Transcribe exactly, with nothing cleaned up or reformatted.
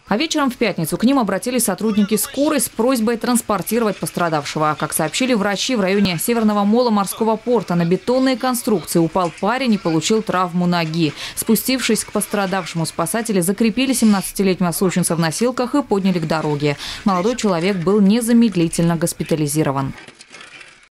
А вечером в пятницу к ним обратились сотрудники скорой с просьбой транспортировать пострадавшего. Как сообщили врачи, в районе Северного мола морского порта на бетонные конструкции упал парень и получил травму ноги. Спустившись к пострадавшему, спасатели закрепили семнадцатилетнего случайца в носилках и подняли к дороге. Молодой человек был незамедлительно госпитализирован.